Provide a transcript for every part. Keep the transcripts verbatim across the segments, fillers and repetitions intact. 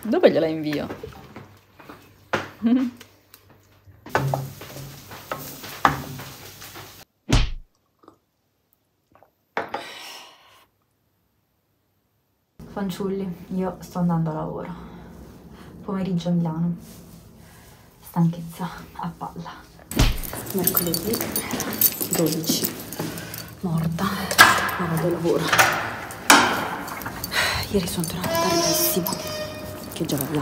Dove gliela invio? Fanciulli, io sto andando a lavoro. Pomeriggio a Milano. Stanchezza a palla. Mercoledì dodici. Morta. Ma vado a lavoro. Ieri sono tornata tardissimo. Che gioia.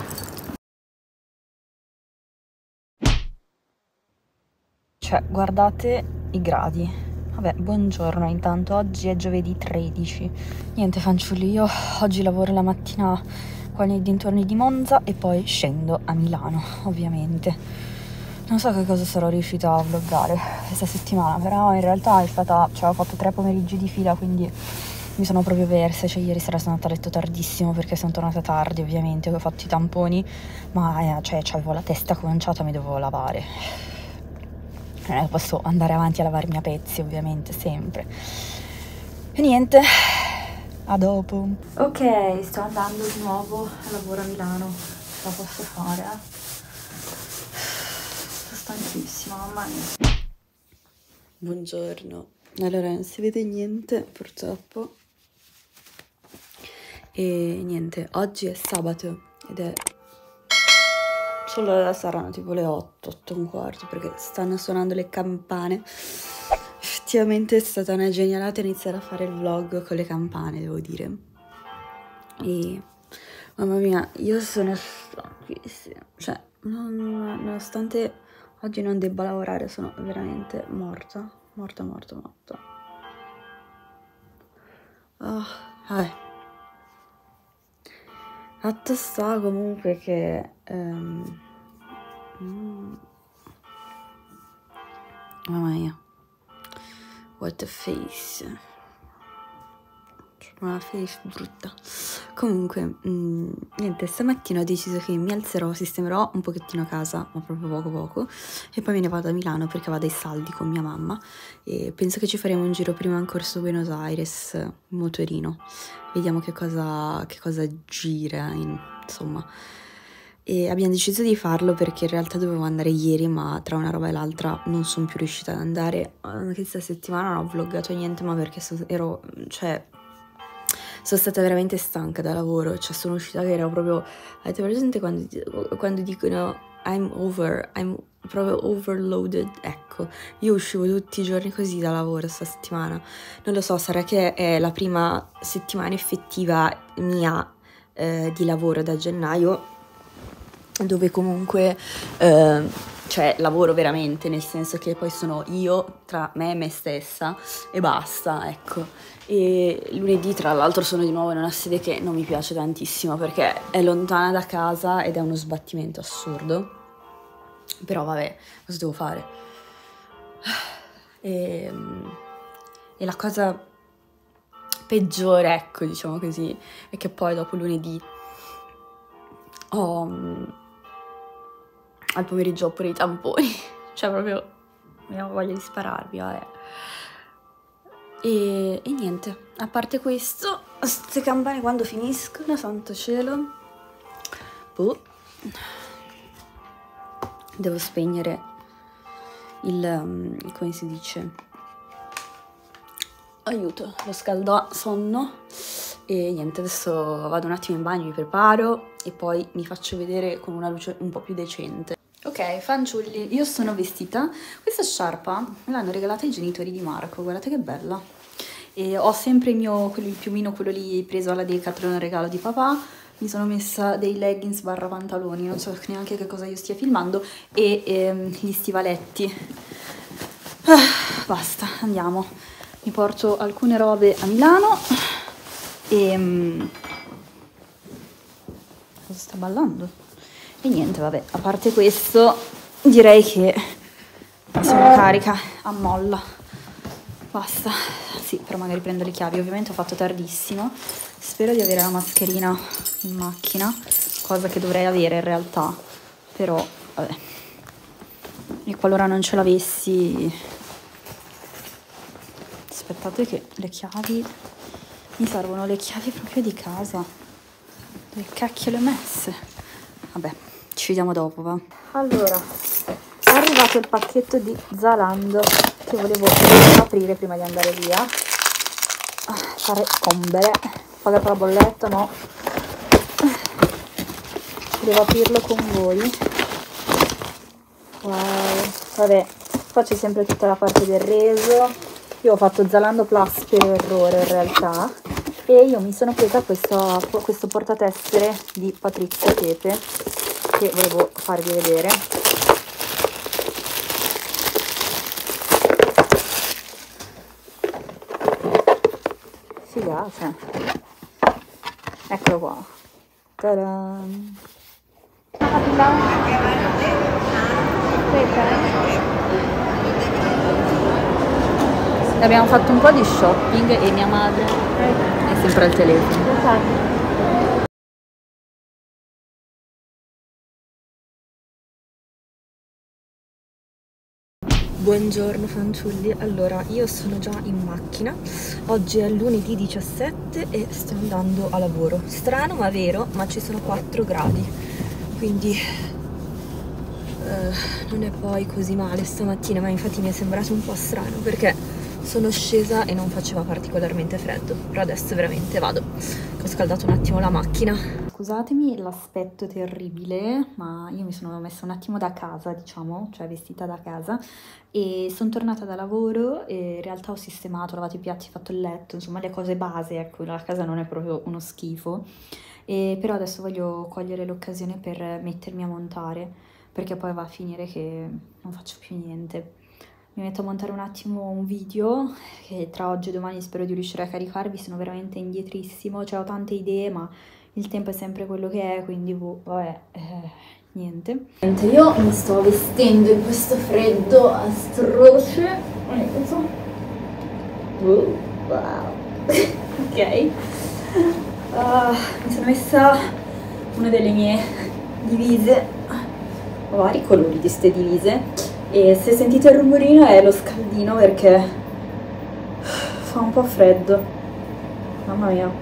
Cioè, guardate i gradi. Vabbè, buongiorno, intanto oggi è giovedì tredici. Niente fanciulli, io oggi lavoro la mattina qua nei dintorni di Monza e poi scendo a Milano, ovviamente. Non so che cosa sarò riuscita a vloggare questa settimana, però in realtà è stata, cioè ho fatto tre pomeriggi di fila, quindi mi sono proprio persa. Cioè ieri sera sono andata a letto tardissimo perché sono tornata tardi, ovviamente, ho fatto i tamponi, ma eh, cioè avevo la testa conciata, mi dovevo lavare. Non è che posso andare avanti a lavarmi a pezzi, ovviamente, sempre. E niente, a dopo. Ok, sto andando di nuovo a lavoro a Milano. Ce la posso fare, eh? Sto stanchissima, mamma mia. Buongiorno. Allora, non si vede niente, purtroppo. E niente, oggi è sabato ed è... Solo saranno tipo le otto, otto e un quarto, perché stanno suonando le campane. Effettivamente è stata una genialata iniziare a fare il vlog con le campane, devo dire. E mamma mia, io sono stanchissima. Cioè, non, nonostante oggi non debba lavorare, sono veramente morta. Morta, morta, morta. Oh, vabbè. Fatto sta comunque che... Um, mm, mamma mia. What a face. Una face brutta. Comunque, mh, niente, stamattina ho deciso che mi alzerò, sistemerò un pochettino casa, ma proprio poco poco, e poi me ne vado a Milano perché vado ai saldi con mia mamma e penso che ci faremo un giro prima in Corso Buenos Aires, in motorino. Vediamo che cosa, che cosa gira, in, insomma. E abbiamo deciso di farlo perché in realtà dovevo andare ieri, ma tra una roba e l'altra non sono più riuscita ad andare. Anche questa settimana non ho vloggato niente, ma perché so, ero, cioè, sono stata veramente stanca da lavoro. Cioè, sono uscita che ero proprio... Avete presente quando, quando dicono I'm over, I'm proprio overloaded? Ecco, io uscivo tutti i giorni così da lavoro sta settimana. Non lo so, sarà che è la prima settimana effettiva mia eh, di lavoro da gennaio, dove comunque eh, cioè lavoro veramente, nel senso che poi sono io tra me e me stessa e basta, ecco. E lunedì tra l'altro sono di nuovo in una sede che non mi piace tantissimo perché è lontana da casa ed è uno sbattimento assurdo, però vabbè, cosa devo fare? E, e la cosa peggiore, ecco, diciamo così, è che poi dopo lunedì ho... al pomeriggio ho pure i tamponi, cioè proprio mi ho voglia di spararvi, vabbè. E, e niente, a parte questo, queste campane quando finiscono, santo cielo, boh, devo spegnere il, come si dice, aiuto, lo scaldo sonno. E niente, adesso vado un attimo in bagno, mi preparo e poi mi faccio vedere con una luce un po' più decente. Ok, fanciulli, io sono vestita, questa sciarpa me l'hanno regalata i genitori di Marco, guardate che bella. E ho sempre il mio, quello, il piumino, quello lì preso alla Decathlon, un regalo di papà, mi sono messa dei leggings barra pantaloni, non so neanche che cosa io stia filmando, e ehm, gli stivaletti. Ah, basta, andiamo, mi porto alcune robe a Milano e... Um, cosa sta ballando? E niente, vabbè, a parte questo, direi che sono carica a molla. Basta. Sì, però magari prendo le chiavi. Ovviamente ho fatto tardissimo. Spero di avere la mascherina in macchina, cosa che dovrei avere in realtà. Però, vabbè. E qualora non ce l'avessi... Aspettate che le chiavi... Mi servono le chiavi proprio di casa. Dove cacchio le ho messe? vabbè, ci vediamo dopo, va. Allora, è arrivato il pacchetto di Zalando che volevo aprire prima di andare via. Ah, fare combere, pagare la bolletta, no. Devo aprirlo con voi. Wow, vabbè, qua c'è sempre tutta la parte del reso. Io ho fatto Zalando Plus per errore in realtà, e io mi sono presa questo, questo portatessere di Patrizia Pepe che volevo farvi vedere. Figata, eccolo qua. Ta-da! Abbiamo fatto un po' di shopping e mia madre è sempre al telefono. Buongiorno fanciulli, allora io sono già in macchina, oggi è lunedì diciassette e sto andando a lavoro. Strano ma vero, ma ci sono quattro gradi, quindi eh, non è poi così male stamattina, ma infatti mi è sembrato un po' strano perché sono scesa e non faceva particolarmente freddo, però adesso veramente vado, ho scaldato un attimo la macchina. Scusatemi l'aspetto terribile, ma io mi sono messa un attimo da casa, diciamo, cioè vestita da casa, e sono tornata da lavoro e in realtà ho sistemato, ho lavato i piatti, fatto il letto, insomma le cose base, ecco, la casa non è proprio uno schifo, e però adesso voglio cogliere l'occasione per mettermi a montare, perché poi va a finire che non faccio più niente. Mi metto a montare un attimo un video che tra oggi e domani spero di riuscire a caricarvi, sono veramente indietrissimo, cioè ho tante idee ma il tempo è sempre quello che è, quindi boh, vabbè, eh, niente. Io mi sto vestendo in questo freddo atroce. Uh, wow. Ok. Uh, mi sono messa una delle mie divise, ho vari colori di queste divise, e se sentite il rumorino è lo scaldino perché fa un po' freddo, mamma mia.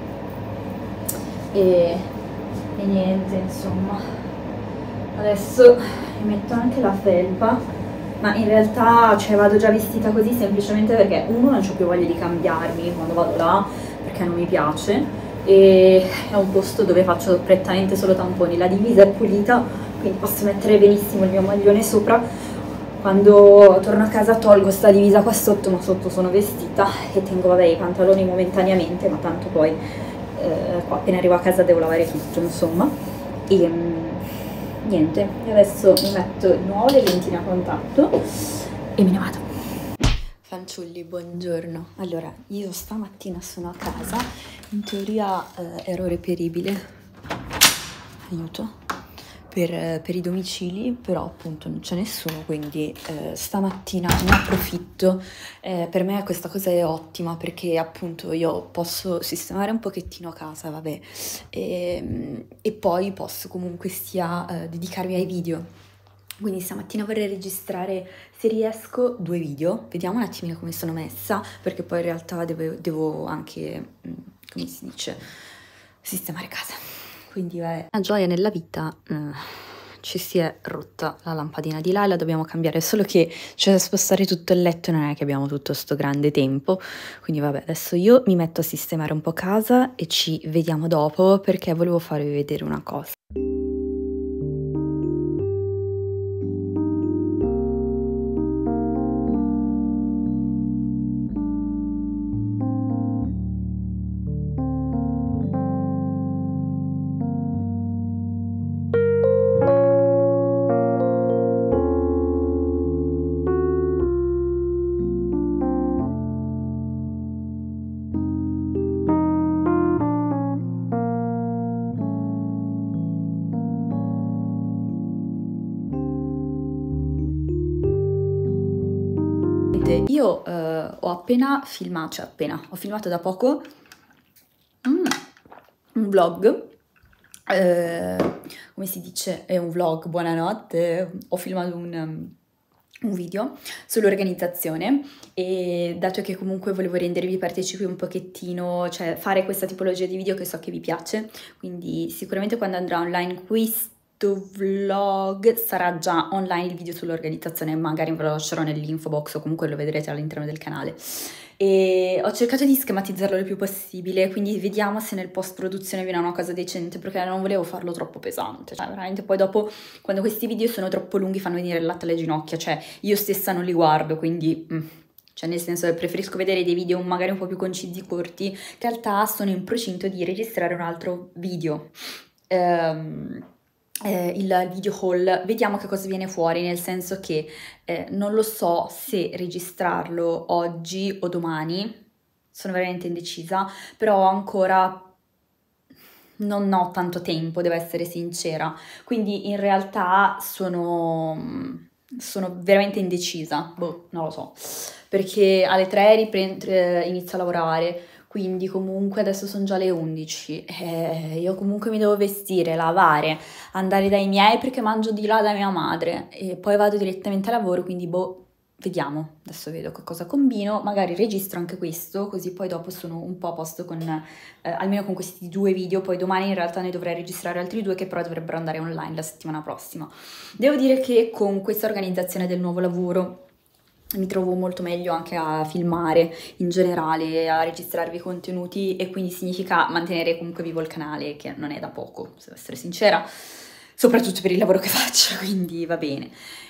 E, e niente, insomma, adesso mi metto anche la felpa, ma in realtà cioè, vado già vestita così semplicemente perché uno non ho più voglia di cambiarmi quando vado là perché non mi piace, e è un posto dove faccio prettamente solo tamponi, la divisa è pulita quindi posso mettere benissimo il mio maglione sopra. Quando torno a casa tolgo sta divisa qua sotto, ma sotto sono vestita e tengo vabbè i pantaloni momentaneamente, ma tanto poi eh, qua appena arrivo a casa devo lavare tutto, insomma. E um, niente, e adesso mi metto di nuovo le lentine a contatto e me ne vado. Fanciulli, buongiorno. Allora, io stamattina sono a casa, in teoria eh, ero reperibile, aiuto, per, per i domicili, però appunto non c'è nessuno, quindi eh, stamattina ne approfitto. Eh, per me questa cosa è ottima perché appunto io posso sistemare un pochettino casa, vabbè, e, e poi posso comunque sia eh, dedicarmi ai video. Quindi stamattina vorrei registrare, se riesco, due video, vediamo un attimino come sono messa, perché poi in realtà devo, devo anche, come si dice, sistemare casa. Quindi vabbè, la gioia nella vita, eh, ci si è rotta la lampadina di là e la dobbiamo cambiare, solo che c'è da spostare tutto il letto e non è che abbiamo tutto sto grande tempo, quindi vabbè, adesso io mi metto a sistemare un po' casa e ci vediamo dopo perché volevo farvi vedere una cosa. Io eh, ho appena filmato, cioè appena, ho filmato da poco mm, un vlog, eh, come si dice, è un vlog, buonanotte, ho filmato un, um, un video sull'organizzazione e dato che comunque volevo rendervi partecipi un pochettino, cioè fare questa tipologia di video che so che vi piace, quindi sicuramente quando andrà online questo vlog sarà già online il video sull'organizzazione, magari ve lo lascerò nell'info box o comunque lo vedrete all'interno del canale. E ho cercato di schematizzarlo il più possibile, quindi vediamo se nel post produzione viene una cosa decente, perché non volevo farlo troppo pesante, cioè veramente poi dopo quando questi video sono troppo lunghi fanno venire il latte alle ginocchia, cioè io stessa non li guardo, quindi mm, cioè nel senso preferisco vedere dei video magari un po' più concisi, corti. In realtà sono in procinto di registrare un altro video, ehm, eh, il video haul, vediamo che cosa viene fuori, nel senso che eh, non lo so se registrarlo oggi o domani, sono veramente indecisa, però ancora non ho tanto tempo, devo essere sincera, quindi in realtà sono, sono veramente indecisa, boh, non lo so, perché alle tre riprendo, eh, inizio a lavorare, quindi comunque adesso sono già le undici, eh, io comunque mi devo vestire, lavare, andare dai miei perché mangio di là da mia madre e poi vado direttamente a lavoro, quindi boh, vediamo, adesso vedo che cosa combino, magari registro anche questo, così poi dopo sono un po' a posto con, eh, almeno con questi due video, poi domani in realtà ne dovrei registrare altri due che però dovrebbero andare online la settimana prossima. Devo dire che con questa organizzazione del nuovo lavoro mi trovo molto meglio anche a filmare in generale, a registrarvi contenuti e quindi significa mantenere comunque vivo il canale, che non è da poco, se devo essere sincera, soprattutto per il lavoro che faccio, quindi va bene.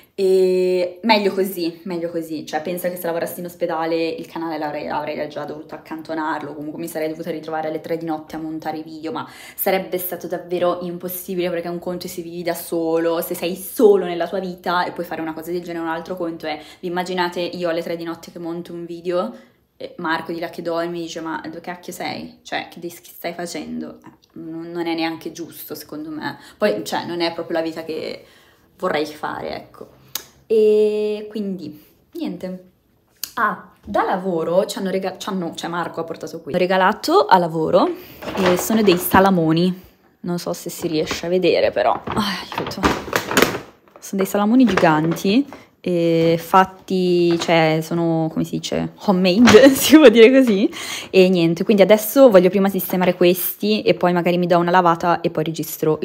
E meglio così, meglio così, cioè penso che se lavorassi in ospedale il canale l'avrei, avrei già dovuto accantonarlo, comunque mi sarei dovuta ritrovare alle tre di notte a montare i video, ma sarebbe stato davvero impossibile perché un conto è se vivi da solo, se sei solo nella tua vita e puoi fare una cosa del genere, un altro conto è, vi immaginate io alle tre di notte che monto un video, e Marco di là che dorme mi dice ma dove cacchio sei? Cioè che, che stai facendo? Eh, non, non è neanche giusto secondo me, poi cioè non è proprio la vita che vorrei fare, ecco. E quindi niente. Ah, da lavoro ci hanno regalato, cioè Marco ha portato qui, hanno regalato a lavoro e sono dei salamoni, non so se si riesce a vedere però, ah, aiuto. Sono dei salamoni giganti e fatti, cioè sono, come si dice, homemade, si può dire così, e niente, quindi adesso voglio prima sistemare questi e poi magari mi do una lavata e poi registro.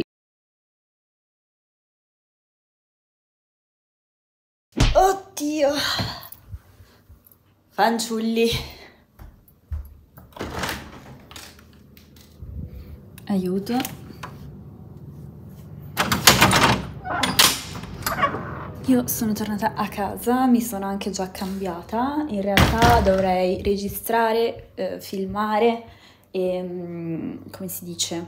Oddio, fanciulli, aiuto. Io sono tornata a casa, mi sono anche già cambiata, in realtà dovrei registrare, eh, filmare e, mm, come si dice,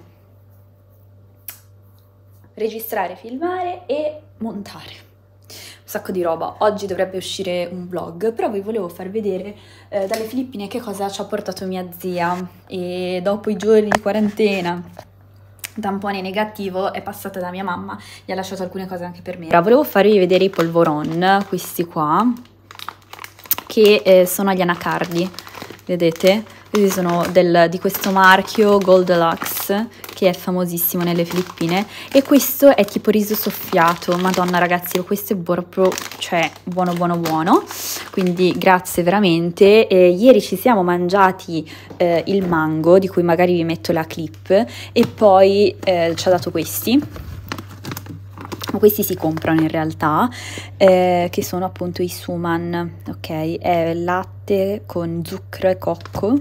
registrare, filmare e montare. Un sacco di roba. Oggi dovrebbe uscire un vlog, però vi volevo far vedere eh, dalle Filippine che cosa ci ha portato mia zia e dopo i giorni di quarantena tampone negativo è passata da mia mamma, gli ha lasciato alcune cose anche per me. Ora volevo farvi vedere i polvoron, questi qua, che eh, sono agli anacardi, vedete? Questi sono del, di questo marchio Gold Deluxe, che è famosissimo nelle Filippine, e questo è tipo riso soffiato, madonna ragazzi, questo è proprio, cioè, buono buono buono, quindi grazie veramente. E ieri ci siamo mangiati eh, il mango, di cui magari vi metto la clip, e poi eh, ci ha dato questi, questi si comprano in realtà, eh, che sono appunto i suman, ok? È latte con zucchero e cocco,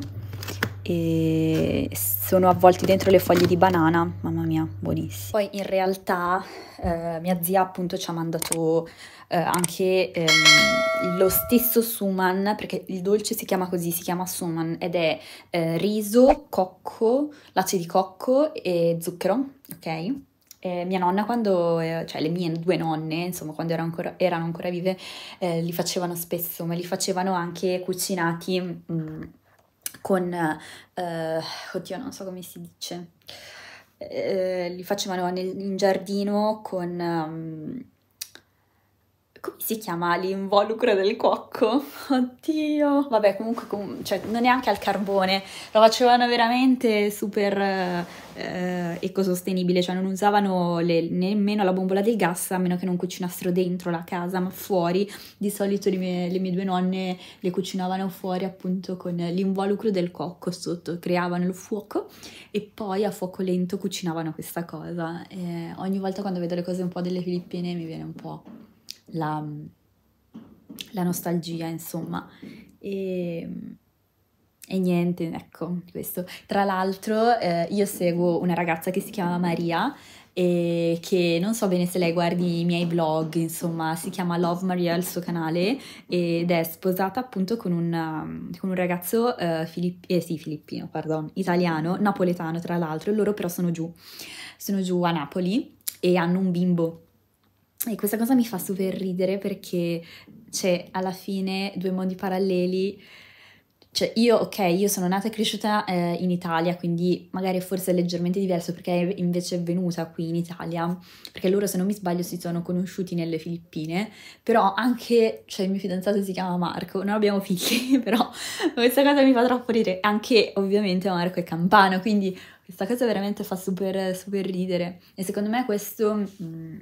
e sono avvolti dentro le foglie di banana, mamma mia, buonissimo. Poi in realtà eh, mia zia appunto ci ha mandato eh, anche ehm, lo stesso suman, perché il dolce si chiama così, si chiama suman, ed è eh, riso, cocco, latte di cocco e zucchero, ok? Eh, mia nonna quando, eh, cioè le mie due nonne, insomma, quando erano ancora, erano ancora vive, eh, li facevano spesso, ma li facevano anche cucinati mh, con, eh, oddio, non so come si dice, eh, li facevano nel, in giardino con, um, come si chiama l'involucro del cuoco? Oddio! Vabbè, comunque, com- cioè, non neanche al carbone, lo facevano veramente super eh, ecosostenibile, cioè non usavano le- nemmeno la bombola del gas, a meno che non cucinassero dentro la casa, ma fuori. Di solito le mie, le mie due nonne le cucinavano fuori appunto con l'involucro del cuoco sotto, creavano il fuoco e poi a fuoco lento cucinavano questa cosa. E ogni volta quando vedo le cose un po' delle Filippine mi viene un po' la, la nostalgia, insomma. E, e niente, ecco, questo. Tra l'altro, eh, io seguo una ragazza che si chiama Maria e che non so bene se lei guardi i miei vlog, insomma, si chiama Love Maria il suo canale ed è sposata appunto con un, um, con un ragazzo eh, filipp- eh, sì, filippino, pardon, italiano, napoletano tra l'altro, e loro però sono giù, sono giù a Napoli e hanno un bimbo. E questa cosa mi fa super ridere perché c'è alla fine due mondi paralleli. Cioè io, ok, io sono nata e cresciuta eh, in Italia, quindi magari forse è leggermente diverso perché invece è venuta qui in Italia, perché loro se non mi sbaglio si sono conosciuti nelle Filippine, però anche, cioè il mio fidanzato si chiama Marco, non abbiamo figli, però questa cosa mi fa troppo ridere, anche ovviamente Marco è campano, quindi questa cosa veramente fa super, super ridere e secondo me questo mh,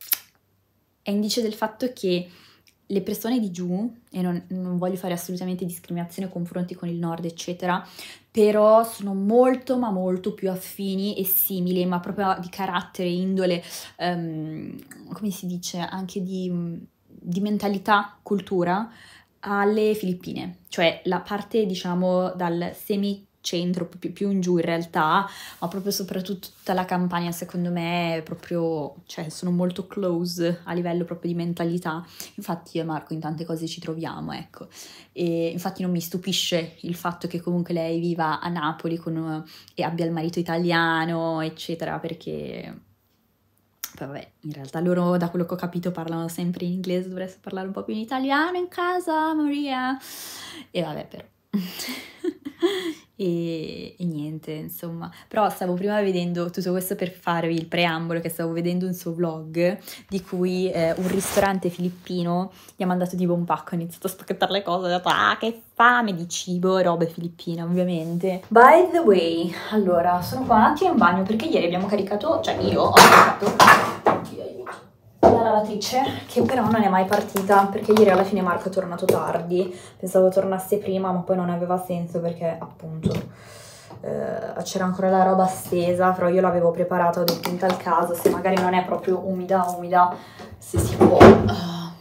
è indice del fatto che le persone di giù, e non, non voglio fare assolutamente discriminazione nei confronti con il nord, eccetera, però sono molto ma molto più affini e simili, ma proprio di carattere, indole, um, come si dice, anche di, di mentalità, cultura, alle Filippine. Cioè la parte, diciamo, dal semi centro, più, più in giù in realtà, ma proprio soprattutto tutta la Campania secondo me è proprio, cioè sono molto close a livello proprio di mentalità. Infatti io e Marco in tante cose ci troviamo, ecco. E infatti non mi stupisce il fatto che comunque lei viva a Napoli con, e abbia il marito italiano, eccetera, perché poi vabbè, in realtà loro da quello che ho capito parlano sempre in inglese, dovreste parlare un po' più in italiano in casa, Maria. E vabbè, però. E, e niente, insomma. Però stavo prima vedendo tutto questo per farvi il preambolo, che stavo vedendo un suo vlog di cui eh, un ristorante filippino gli ha mandato tipo un pacco, ha iniziato a spacchettare le cose, ha detto ah che fame di cibo, robe filippine ovviamente. By the way, allora sono qua un attimo in bagno perché ieri abbiamo caricato, cioè io ho caricato la lavatrice, che però non è mai partita perché ieri alla fine Marco è tornato tardi, pensavo tornasse prima ma poi non aveva senso perché appunto eh, c'era ancora la roba stesa, però io l'avevo preparata, ho detto in tal caso se magari non è proprio umida umida se si può uh,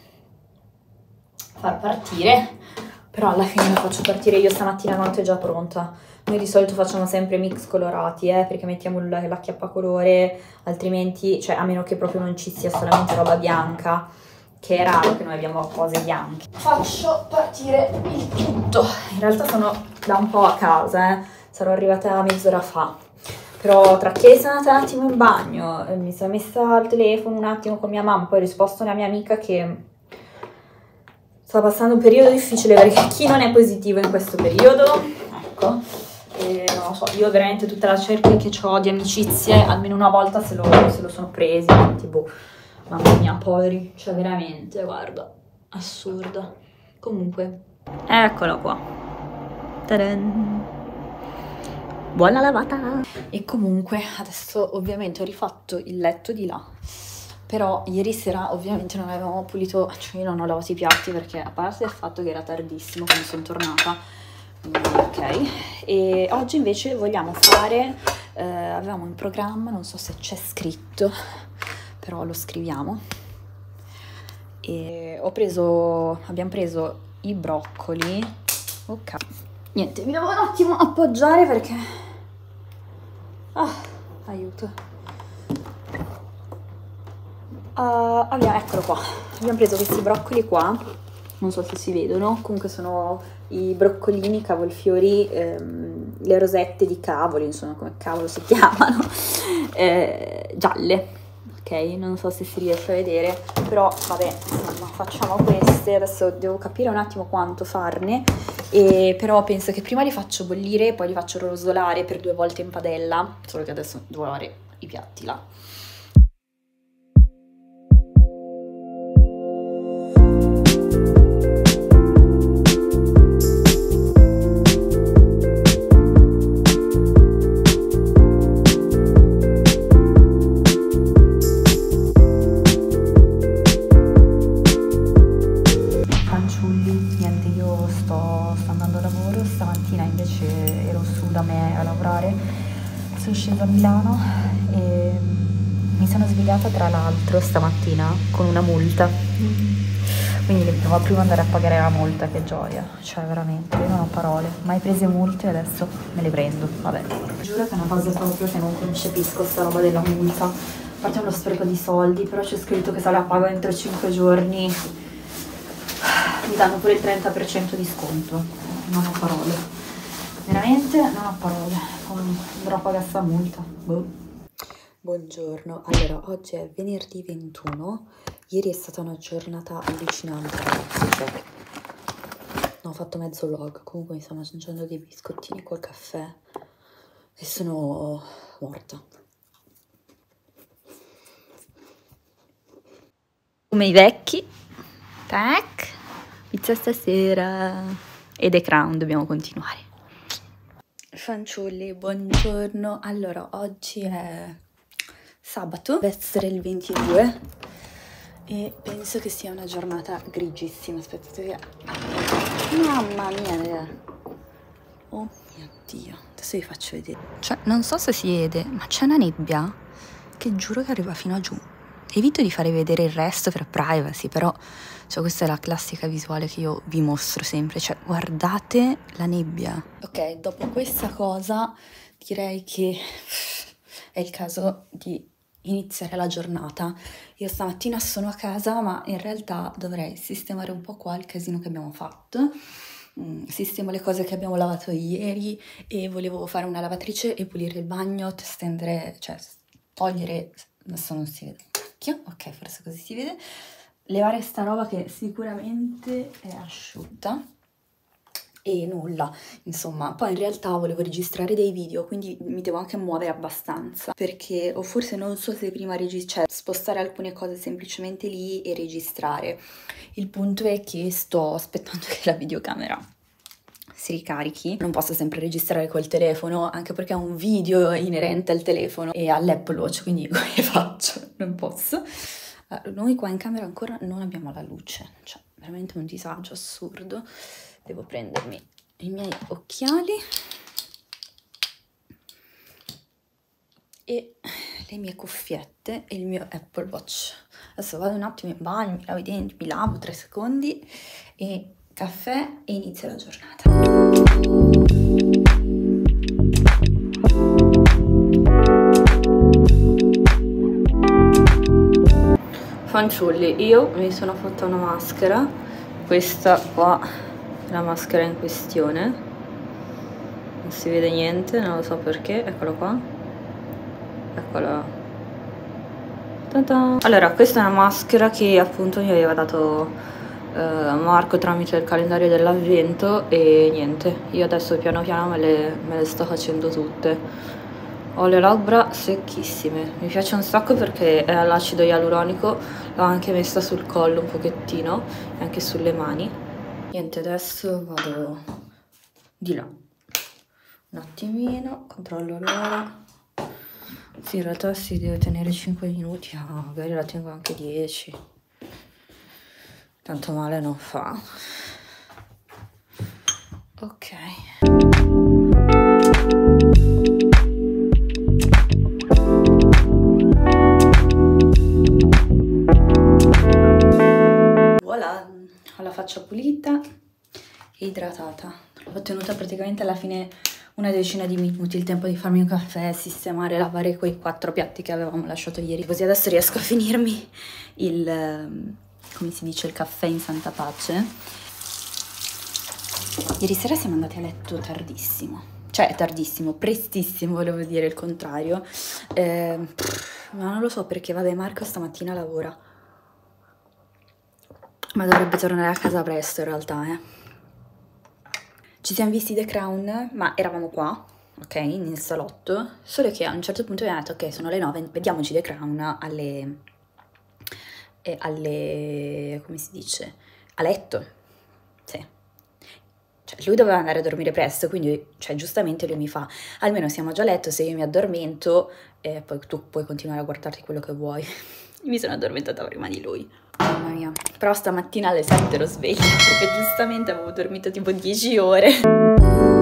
far partire, però alla fine la faccio partire io stamattina, tanto è già pronta. Noi di solito facciamo sempre mix colorati, eh, perché mettiamo la, la chiappa colore, altrimenti, cioè a meno che proprio non ci sia solamente roba bianca, che è raro che noi abbiamo cose bianche. Faccio partire il tutto. In realtà sono da un po' a casa, eh. Sarò arrivata mezz'ora fa. Però tra che sono andata un attimo in bagno, mi sono messa al telefono un attimo con mia mamma, poi ho risposto a una mia amica che sta passando un periodo difficile perché chi non è positivo in questo periodo, ecco. E non lo so, io veramente tutta la cerchia che ho di amicizie, almeno una volta se lo, se lo sono presi, tipo, mamma mia, poveri, cioè veramente, guarda, assurda. Comunque, eccolo qua. Ta-dan. Buona lavata! E comunque, adesso ovviamente ho rifatto il letto di là, però ieri sera ovviamente non avevamo pulito, cioè io non ho lavato i piatti perché a parte il fatto che era tardissimo quando sono tornata, ok, e oggi invece vogliamo fare, eh, avevamo in programma, non so se c'è scritto, però lo scriviamo, e ho preso, abbiamo preso i broccoli, ok, niente, mi devo un attimo appoggiare perché, ah, aiuto, uh, abbiamo, eccolo qua, abbiamo preso questi broccoli qua, non so se si vedono, comunque sono i broccolini, cavolfiori, ehm, le rosette di cavoli, insomma come cavolo si chiamano, eh, gialle, ok? Non so se si riesce a vedere, però vabbè, insomma facciamo queste, adesso devo capire un attimo quanto farne, e però penso che prima li faccio bollire e poi li faccio rosolare per due volte in padella, solo che adesso devo lavare i piatti là. svegliata tra l'altro stamattina con una multa, quindi devo prima andare a pagare la multa, che gioia, cioè veramente, io non ho parole, mai prese multe e adesso me le prendo, vabbè. Giuro che è una cosa proprio che non concepisco, sta roba della multa, a parte uno spreco di soldi, però c'è scritto che se la pago entro cinque giorni mi danno pure il trenta per cento di sconto, non ho parole, veramente non ho parole, andrò a pagare sta multa, boh. Buongiorno, allora oggi è venerdì ventuno, ieri è stata una giornata allucinante ragazzi, cioè no, ho fatto mezzo vlog, comunque mi sto mangiando dei biscottini col caffè e sono morta. Come i vecchi, tac, pizza stasera e The Crown, dobbiamo continuare. Fanciulli, buongiorno, allora oggi è sabato, deve essere il ventidue e penso che sia una giornata grigissima, aspettate che... Mamma mia, oh mio Dio, adesso vi faccio vedere. Cioè, non so se si vede, ma c'è una nebbia che giuro che arriva fino a giù. Evito di fare vedere il resto per privacy, però cioè, questa è la classica visuale che io vi mostro sempre, cioè guardate la nebbia. Ok, dopo questa cosa direi che è il caso di iniziare la giornata. Io stamattina sono a casa, ma in realtà dovrei sistemare un po' qua il casino che abbiamo fatto. Mm, sistemo le cose che abbiamo lavato ieri e volevo fare una lavatrice e pulire il bagno, stendere, cioè togliere, adesso non si vede, ok, forse così si vede, levare sta roba che sicuramente è asciutta. E nulla, insomma, poi in realtà volevo registrare dei video, quindi mi devo anche muovere abbastanza, perché o forse non so se prima registrare, cioè spostare alcune cose semplicemente lì e registrare. Il punto è che sto aspettando che la videocamera si ricarichi, non posso sempre registrare col telefono, anche perché è un video inerente al telefono e all'Apple Watch, quindi come faccio? Non posso. Allora, noi qua in camera ancora non abbiamo la luce, cioè veramente un disagio assurdo. Devo prendermi i miei occhiali e le mie cuffiette e il mio Apple Watch. Adesso vado un attimo in bagno, mi lavo i denti, mi lavo tre secondi e caffè e inizia la giornata. Fanciulli, io mi sono fatta una maschera, questa qua, la maschera in questione, non si vede niente, non lo so perché, eccolo qua, eccola. Ta-da. Allora, questa è una maschera che appunto mi aveva dato eh, Marco tramite il calendario dell'avvento e niente, io adesso piano piano me le, me le sto facendo tutte. Ho le labbra secchissime, mi piace un sacco perché è all'acido ialuronico, l'ho anche messa sul collo un pochettino e anche sulle mani. Niente, adesso vado di là un attimino, controllo l'ora. Sì, in realtà si deve tenere cinque minuti, ah, magari la tengo anche dieci, tanto male non fa. Ok. Voilà, ho la faccia pulita e idratata. Ho tenuta praticamente alla fine una decina di minuti, il tempo di farmi un caffè, sistemare, lavare quei quattro piatti che avevamo lasciato ieri, così adesso riesco a finirmi il, come si dice, il caffè in santa pace. Ieri sera siamo andati a letto tardissimo, cioè tardissimo, prestissimo, volevo dire il contrario, eh, ma non lo so perché, vabbè, Marco stamattina lavora, ma dovrebbe tornare a casa presto in realtà, eh. Ci siamo visti The Crown, ma eravamo qua, ok, nel salotto, solo che a un certo punto abbiamo detto, ok, sono le nove, vediamoci The Crown alle, eh, alle, come si dice, a letto, sì. Cioè, lui doveva andare a dormire presto, quindi, cioè, giustamente lui mi fa, almeno siamo già a letto, se io mi addormento, eh, poi tu puoi continuare a guardarti quello che vuoi. Mi sono addormentata prima di lui. Mamma mia. Però stamattina alle sette ero sveglia, perché giustamente avevo dormito tipo dieci ore.